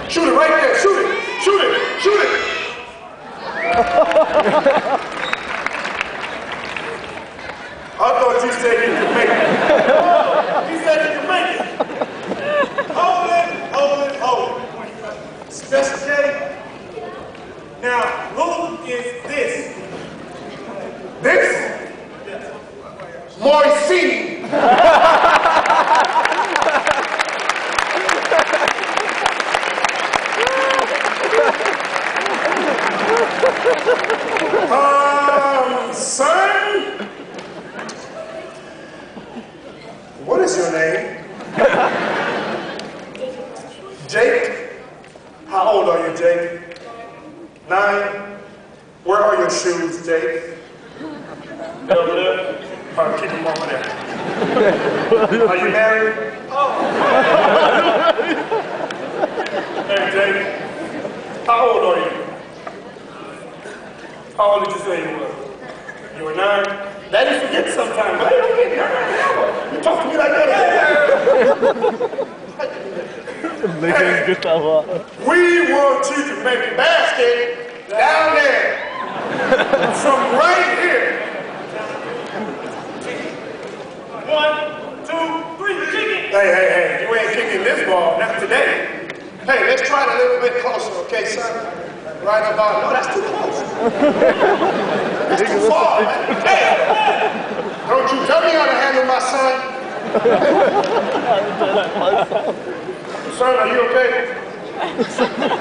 Shoot it right there. Shoot it. Shoot it. Shoot it. I thought you said you could make it. He said you could make it. Hold it, hold it, hold it. Special K. Now, who is this? This? Morrissey. Son? What is your name? Jake? How old are you, Jake? 9? Where are your shoes, Jake? Over there? All right, keep them over there. Are you married? Oh. Hey, Jake. How old are you? How old did you say you were? You were 9? Daddy forgets sometimes, but don't get nervous. You talk to me like that. Hey, we want you to make a basket down there. From right here. 1, 2, 3, kick it. Hey, you ain't kicking this ball, not today. Hey, let's try it a little bit closer, okay, son? Right about, no, that's too close. That's too far. Hey, don't you tell me how to handle my son. Son, are you okay?